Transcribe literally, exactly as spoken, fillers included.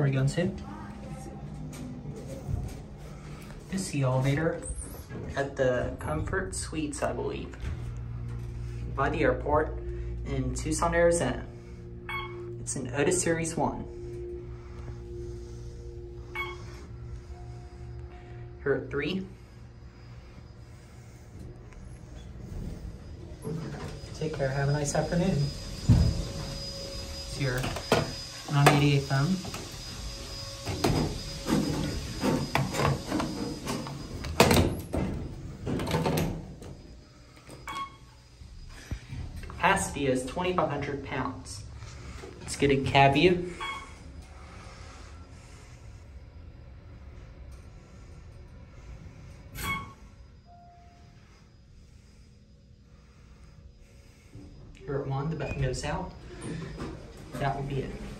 Where are you going to? This is the elevator at the Comfort Suites, I believe, by the airport in Tucson, Arizona. It's an Otis Series one. Here at three. Take care, have a nice afternoon. It's your nine eighty-eight phone. Capacity is twenty-five hundred pounds. Let's get a cab view. Here at one, the button goes out. That would be it.